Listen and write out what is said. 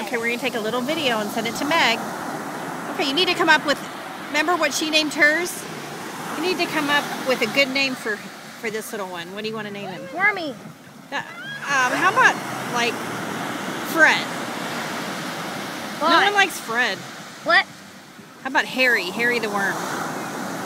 Okay, we're gonna take a little video and send it to Meg. Okay, you need to come up with, remember what she named hers? You need to come up with a good name for this little one. What do you want to name him? Wormy. How about, like, Fred? What? No one likes Fred. What? How about Harry? Harry the worm.